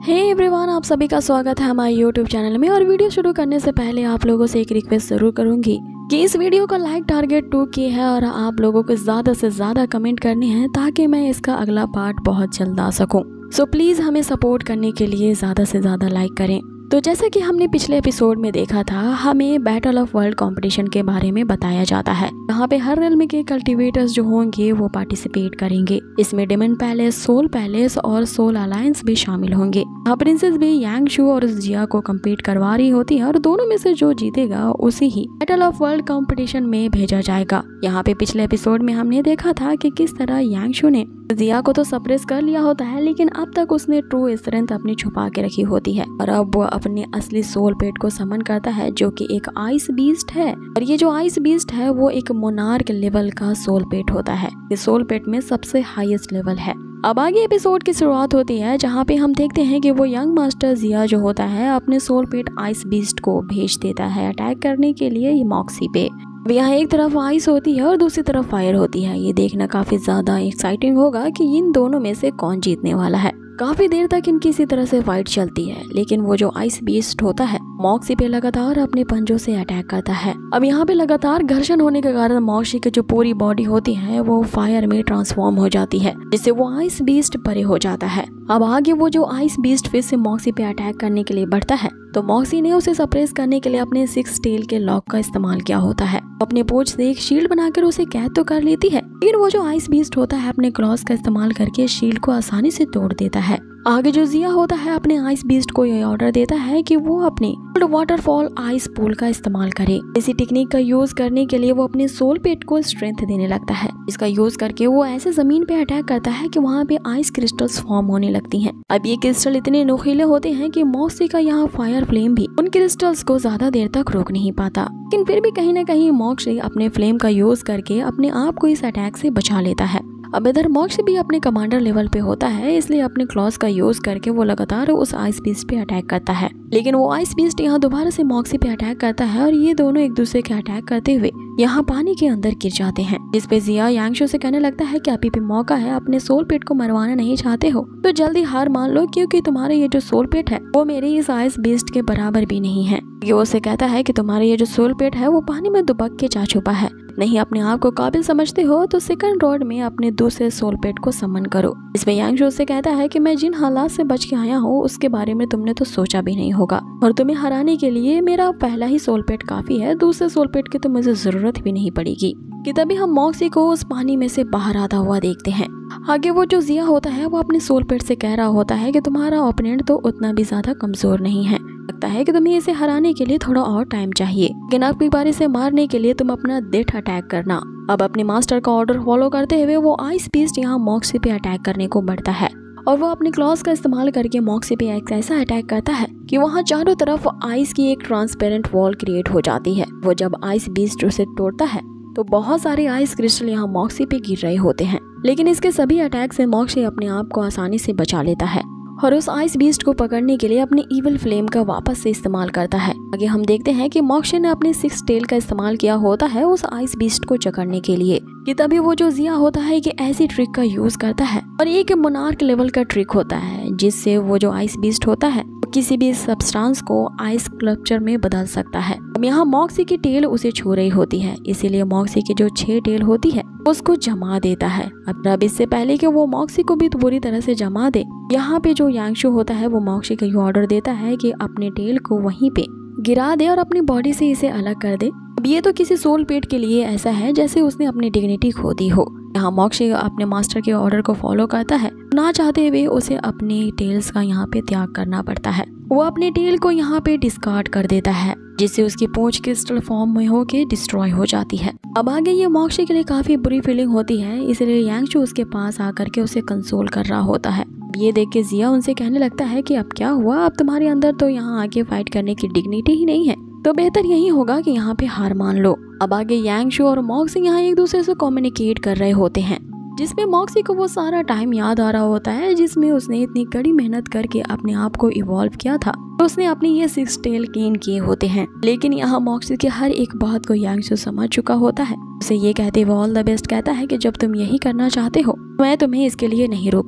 Hey everyone, आप सभी का स्वागत है हमारे यूट्यूब चैनल में। और वीडियो शुरू करने से पहले आप लोगों से एक रिक्वेस्ट जरूर करूंगी कि इस वीडियो का लाइक टारगेट 2K है और आप लोगों को ज़्यादा से ज़्यादा कमेंट करने हैं ताकि मैं इसका अगला पार्ट बहुत जल्द आ सकूं। सो प्लीज़ हमें सपोर्ट करने के लिए ज़्यादा से ज़्यादा लाइक करें। तो जैसा कि हमने पिछले एपिसोड में देखा था, हमें बैटल ऑफ वर्ल्ड कंपटीशन के बारे में बताया जाता है। यहाँ पे हर रेलम के कल्टीवेटर्स जो होंगे वो पार्टिसिपेट करेंगे। इसमें डेमन पैलेस, सोल पैलेस और सोल अलायंस भी शामिल होंगे। यहाँ प्रिंसेस भी यांगशु और जिया को कम्पीट करवा रही होती है और दोनों में से जो जीतेगा उसे ही बैटल ऑफ वर्ल्ड कंपटीशन में भेजा जाएगा। यहाँ पे पिछले एपिसोड में हमने देखा था कि किस तरह यांगशु ने जिया को तो सप्रेस कर लिया होता है, लेकिन अब तक उसने ट्रू स्ट्रेंथ अपनी छुपा के रखी होती है और अब वो अपने असली सोल पेट को समन करता है जो कि एक आइस बीस्ट है। और ये जो आइस बीस्ट है वो एक मोनार्क लेवल का सोल पेट होता है। ये सोल पेट में सबसे हाईएस्ट लेवल है। अब आगे एपिसोड की शुरुआत होती है जहाँ पे हम देखते हैं कि वो यंग मास्टर जिया जो होता है अपने सोल पेट आइस बीस्ट को भेज देता है अटैक करने के लिए मॉक्सी पे। यहाँ एक तरफ आइस होती है और दूसरी तरफ फायर होती है। ये देखना काफी ज्यादा एक्साइटिंग होगा कि इन दोनों में से कौन जीतने वाला है। काफी देर तक इनकी इसी तरह से फाइट चलती है, लेकिन वो जो आइस बीस्ट होता है मॉक्सी पे लगातार अपने पंजों से अटैक करता है। अब यहाँ पे लगातार घर्षण होने के कारण मॉक्सी की जो पूरी बॉडी होती है वो फायर में ट्रांसफॉर्म हो जाती है, जिससे वो आइस बीस्ट परे हो जाता है। अब आगे वो जो आइस बीस्ट फिर से मॉक्सी पे अटैक करने के लिए बढ़ता है, तो मॉक्सी ने उसे सप्रेस करने के लिए अपने 6 टेल के लॉक का इस्तेमाल किया होता है। अपने पूंछ से एक शील्ड बनाकर उसे कैद तो कर लेती है, लेकिन वो जो आइस बीस्ट होता है अपने क्लॉज का इस्तेमाल करके शील्ड को आसानी से तोड़ देता है। आगे जो जिया होता है अपने आइस बीस्ट को ये ऑर्डर देता है कि वो अपने वाटरफॉल आइस पूल का इस्तेमाल करे। इसी टेक्निक का यूज करने के लिए वो अपने सोल पेट को स्ट्रेंथ देने लगता है। इसका यूज करके वो ऐसे जमीन पे अटैक करता है कि वहाँ पे आइस क्रिस्टल्स फॉर्म होने लगती हैं। अब ये क्रिस्टल इतने नुकीले होते हैं कि मॉक्सी का यहाँ फायर फ्लेम भी उन क्रिस्टल्स को ज्यादा देर तक रोक नहीं पाता, लेकिन फिर भी कहीं न कहीं मॉक्सी अपने फ्लेम का यूज करके अपने आप को इस अटैक से बचा लेता है। अब इधर मॉक्सी भी अपने कमांडर लेवल पे होता है, इसलिए अपने क्लॉज का यूज करके वो लगातार उस आइस बीस्ट पे अटैक करता है। लेकिन वो आइस बीस्ट यहाँ दोबारा से मॉक्सी पे अटैक करता है और ये दोनों एक दूसरे के अटैक करते हुए यहाँ पानी के अंदर गिर जाते हैं, जिसपे जिया यांगशु से कहने लगता है कि अभी भी मौका है, अपने सोल पेट को मरवाना नहीं चाहते हो तो जल्दी हार मान लो, क्योंकि तुम्हारे ये जो सोल पेट है वो मेरे इस आइस बीस्ट के बराबर भी नहीं है। ये उसे कहता है कि तुम्हारे ये जो सोल पेट है वो पानी में दुबक के जा छुपा है। नहीं अपने आप को काबिल समझते हो तो सेकंड रोड में अपने दूसरे सोल पेट को समन करो। इसमें यांगशु से कहता है कि मैं जिन हालात से बच के आया हूँ उसके बारे में तुमने तो सोचा भी नहीं होगा, और तुम्हें हराने के लिए मेरा पहला ही सोल पेट काफी है, दूसरे सोल पेट की तो मुझे जरूरत भी नहीं पड़ेगी। कि तभी हम मॉक्सी को उस पानी में से बाहर आता हुआ देखते हैं। आगे वो जो जिया होता है वो अपने सोल पेट से कह रहा होता है कि तुम्हारा ओपोनेंट तो उतना भी ज्यादा कमजोर नहीं है, लगता है कि तुम्हें इसे हराने के लिए थोड़ा और टाइम चाहिए, लेकिन अब की बार इसे मारने के लिए तुम अपना डेथ अटैक करना। अब अपने मास्टर का ऑर्डर फॉलो करते हुए वो आइस बीस्ट यहाँ मॉक्सी पे अटैक करने को बढ़ता है और वो अपने क्लॉज का इस्तेमाल करके मॉक्सी पे एक ऐसा अटैक करता है कि वहाँ चारों तरफ आइस की एक ट्रांसपेरेंट वॉल क्रिएट हो जाती है। वो जब आइस बीस्ट उसे तोड़ता है तो बहुत सारे आइस क्रिस्टल यहाँ मॉक्सी पे गिर रहे होते हैं, लेकिन इसके सभी अटैक से मॉक्सी अपने आप को आसानी से बचा लेता है और उस आइस बीस्ट को पकड़ने के लिए अपने इविल फ्लेम का वापस से इस्तेमाल करता है। आगे हम देखते हैं कि मॉक्सी ने अपने 6 टेल का इस्तेमाल किया होता है उस आइस बीस्ट को जकड़ने के लिए। कि तभी वो जो जिया होता है कि ऐसी ट्रिक का यूज करता है और ये एक मोनार्क लेवल का ट्रिक होता है, जिससे वो जो आइस बीस्ट होता है किसी भी सब्सटेंस को आइस स्कल्पचर में बदल सकता है। अब यहाँ मॉक्सी की टेल उसे छू रही होती है, इसीलिए मॉक्सी की जो 6 टेल होती है उसको जमा देता है। अब इससे पहले कि वो मॉक्सी को भी बुरी तरह से जमा दे, यहाँ पे जो यांगशु होता है वो मॉक्सी को ये ऑर्डर देता है कि अपने टेल को वहीं पे गिरा दे और अपनी बॉडी से इसे अलग कर दे। अब ये तो किसी सोल पेट के लिए ऐसा है जैसे उसने अपनी डिग्निटी खो दी हो। यहाँ मॉक्सी अपने मास्टर के ऑर्डर को फॉलो करता है, ना चाहते हुए उसे अपने टेल्स का यहाँ पे त्याग करना पड़ता है। वो अपने टेल को यहाँ पे डिस्कार्ड कर देता है, जिससे उसकी पूंछ क्रिस्टल फॉर्म में होके डिस्ट्रॉय हो जाती है। अब आगे ये मॉक्सी के लिए काफी बुरी फीलिंग होती है, इसलिए यांगशु उसके पास आकर के उसे कंसोल कर रहा होता है। ये देख के जिया उनसे कहने लगता है कि अब क्या हुआ, अब तुम्हारे अंदर तो यहाँ आके फाइट करने की डिग्निटी ही नहीं है, तो बेहतर यही होगा कि यहाँ पे हार मान लो। अब आगे यांगशु और मॉक्सी यहाँ एक दूसरे से कम्युनिकेट कर रहे होते हैं, जिसमें मॉक्सी को वो सारा टाइम याद आ रहा होता है जिसमें उसने इतनी कड़ी मेहनत करके अपने आप को इवॉल्व किया था, तो उसने अपने ये 6 टेल गेन किए होते हैं। लेकिन यहाँ मॉक्सी की हर एक बात को यांगशु समझ चुका होता है। उसे ये कहते हुए ऑल द बेस्ट कहता है कि जब तुम यही करना चाहते हो मैं तुम्हें इसके लिए नहीं रोकूंगा।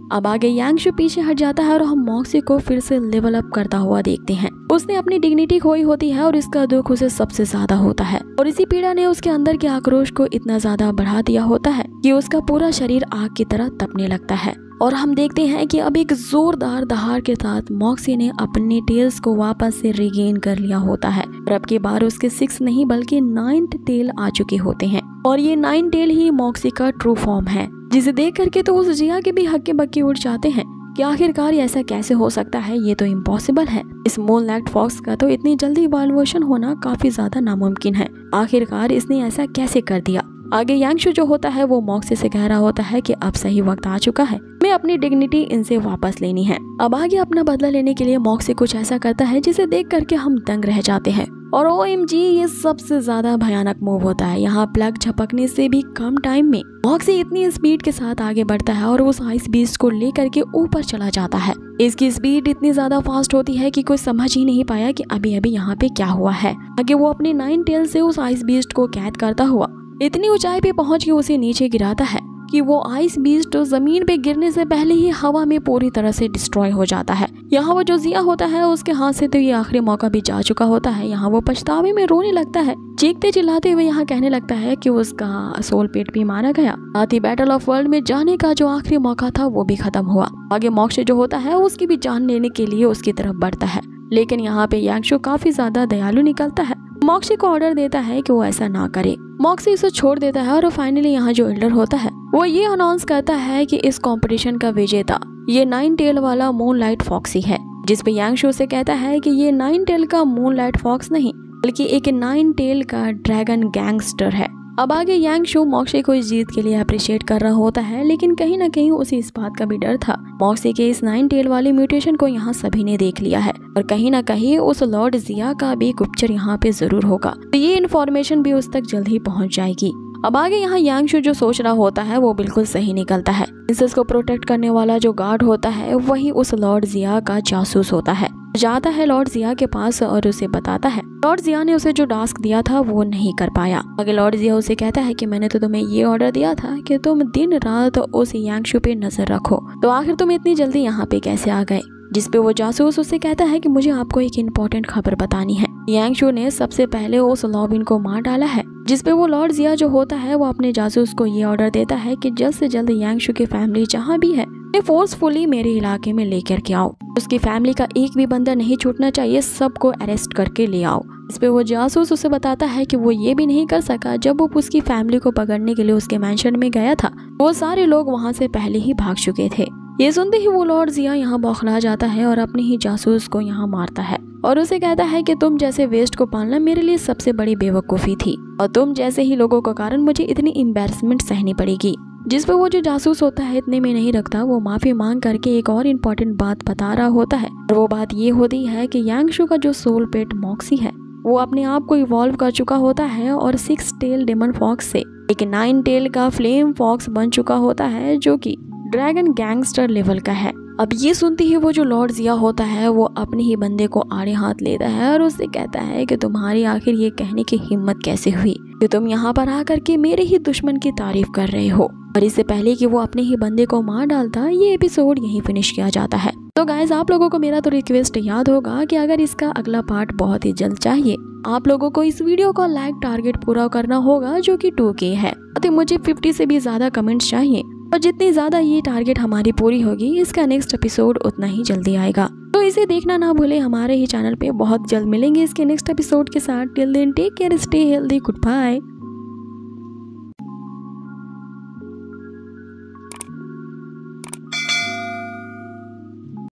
अब आगे यांगशु पीछे हट जाता है और हम मॉक्सी को फिर से लेवल अप करता हुआ देखते हैं। उसने अपनी डिग्निटी खोई होती है और इसका दुख उसे सबसे ज्यादा होता है और इसी पीड़ा ने उसके अंदर के आक्रोश को इतना ज्यादा बढ़ा दिया होता है कि उसका पूरा शरीर आग की तरह तपने लगता है। और हम देखते हैं कि अब एक जोरदार दहाड़ के साथ मॉक्सी ने अपने टेल्स को वापस से रिगेन कर लिया होता है और अब की बार उसके 6 नहीं बल्कि 9th टेल आ चुके होते हैं और ये 9 टेल ही मॉक्सी का ट्रू फॉर्म है, जिसे देख करके तो उस जिया के भी हक्के बक्के उड़ जाते हैं कि आखिरकार ऐसा कैसे हो सकता है, ये तो इम्पॉसिबल है। इस मूनलाइट फॉक्स का तो इतनी जल्दी इवोल्यूशन होना काफी ज्यादा नामुमकिन है, आखिरकार इसने ऐसा कैसे कर दिया। आगे यांगशु जो होता है वो मॉक्सी से कह रहा होता है कि अब सही वक्त आ चुका है, मैं अपनी डिग्निटी इनसे वापस लेनी है। अब आगे अपना बदला लेने के लिए मॉक्सी कुछ ऐसा करता है जिसे देख करके हम दंग रह जाते हैं और OMG ये सबसे ज्यादा भयानक मूव होता है। यहाँ प्लग झपकने से भी कम टाइम में मॉक्सी इतनी स्पीड के साथ आगे बढ़ता है और उस आइस बीस्ट को लेकर के ऊपर चला जाता है। इसकी स्पीड इतनी ज्यादा फास्ट होती है कि कोई समझ ही नहीं पाया कि अभी अभी यहाँ पे क्या हुआ है। आगे वो अपने 9 टेल से उस आइस बीस्ट को कैद करता हुआ इतनी ऊंचाई पे पहुंच के उसे नीचे गिराता है कि वो आइस बीस्ट जमीन पे गिरने से पहले ही हवा में पूरी तरह से डिस्ट्रॉय हो जाता है। यहाँ वो जो जिया होता है उसके हाथ से तो ये आखिरी मौका भी जा चुका होता है। यहाँ वो पछतावे में रोने लगता है, चीखते चिल्लाते हुए यहाँ कहने लगता है कि उसका सोल पेट भी मारा गया, साथ ही बैटल ऑफ वर्ल्ड में जाने का जो आखिरी मौका था वो भी खत्म हुआ। आगे मॉक्सी जो होता है उसकी भी जान लेने के लिए उसकी तरफ बढ़ता है, लेकिन यहाँ पे यांगशु काफी ज्यादा दयालु निकलता है। मॉक्सी को ऑर्डर देता है कि वो ऐसा ना करे। मॉक्सी इसे छोड़ देता है और फाइनली यहाँ जो एल्डर होता है वो ये अनाउंस करता है कि इस कंपटीशन का विजेता ये 9 टेल वाला मूनलाइट फॉक्सी है, जिस पे यांगशु से कहता है कि ये 9 टेल का मूनलाइट फॉक्स नहीं बल्कि एक 9 टेल का ड्रैगन गैंगस्टर है। अब आगे यांगशु मॉक्सी को इस जीत के लिए अप्रिशिएट कर रहा होता है, लेकिन कहीं ना कहीं उसे इस बात का भी डर था मॉक्सी के इस 9 टेल वाली म्यूटेशन को यहाँ सभी ने देख लिया है और कहीं ना कहीं उस लॉर्ड जिया का भी गुप्तचर यहाँ पे जरूर होगा, तो ये इन्फॉर्मेशन भी उस तक जल्द ही पहुँच जाएगी। अब आगे यहाँ यांगशु जो सोच रहा होता है वो बिल्कुल सही निकलता है। प्रिंसेस को प्रोटेक्ट करने वाला जो गार्ड होता है वही उस लॉर्ड जिया का जासूस होता है। जाता है लॉर्ड जिया के पास और उसे बताता है लॉर्ड जिया ने उसे जो टास्क दिया था वो नहीं कर पाया। आगे लॉर्ड जिया उसे कहता है कि मैंने तो तुम्हें ये ऑर्डर दिया था कि तुम दिन रात उस यांगशु पे नजर रखो, तो आखिर तुम इतनी जल्दी यहाँ पे कैसे आ गए। जिसपे वो जासूस उससे कहता है कि मुझे आपको एक इम्पोर्टेंट खबर बतानी है। यांगशु ने सबसे पहले उस लॉबिन को मार डाला है, जिसपे वो लॉर्ड जिया जो होता है वो अपने जासूस को ये ऑर्डर देता है कि जल्द से जल्द यांगशु की फैमिली जहाँ भी है फोर्सफुली मेरे इलाके में लेकर के आओ। उसकी फैमिली का एक भी बंदा नहीं छूटना चाहिए, सबको अरेस्ट करके ले आओ। इस पे वो जासूस उसे बताता है कि वो ये भी नहीं कर सका, जब वो उसकी फैमिली को पकड़ने के लिए उसके मैंशन में गया था वो सारे लोग वहाँ से पहले ही भाग चुके थे। ये सुनते ही वो लॉर्ड जिया यहाँ बौखला जाता है और अपने ही जासूस को यहाँ मारता है और उसे कहता है कि तुम जैसे वेस्ट को पालना मेरे लिए सबसे बड़ी बेवकूफ़ी थी और तुम जैसे ही लोगों के कारण मुझे इतनी एम्बैरसमेंट सहनी पड़ेगी। जिस पे वो जो जासूस होता है इतने में नहीं रखता, वो माफी मांग करके एक और इम्पोर्टेंट बात बता रहा होता है और वो बात ये होती है कि यांगशु का जो सोल पेट मॉक्सी है वो अपने आप को इवॉल्व कर चुका होता है और 6 टेल डेमन फॉक्स से एक 9 टेल का फ्लेम फॉक्स बन चुका होता है, जो कि ड्रैगन गैंगस्टर लेवल का है। अब ये सुनते ही वो जो लॉर्ड जिया होता है वो अपने ही बंदे को आड़े हाथ लेता है और उससे कहता है कि तुम्हारी आखिर ये कहने की हिम्मत कैसे हुई कि तुम यहाँ पर आकर के मेरे ही दुश्मन की तारीफ कर रहे हो। और इससे पहले कि वो अपने ही बंदे को मार डालता, ये एपिसोड यहीं फिनिश किया जाता है। तो गाइज आप लोगों को मेरा तो रिक्वेस्ट याद होगा कि अगर इसका अगला पार्ट बहुत ही जल्द चाहिए, आप लोगों को इस वीडियो का लाइक टारगेट पूरा करना होगा जो कि 2K है। तो मुझे 50 से भी ज्यादा कमेंट्स चाहिए और जितनी ज्यादा ये टारगेट हमारी पूरी होगी इसका नेक्स्ट एपिसोड उतना ही जल्दी आएगा। तो इसे देखना ना भूले हमारे ही चैनल पे। बहुत जल्द मिलेंगे इसके नेक्स्ट एपिसोड के साथ। Till then take care, stay healthy, good bye.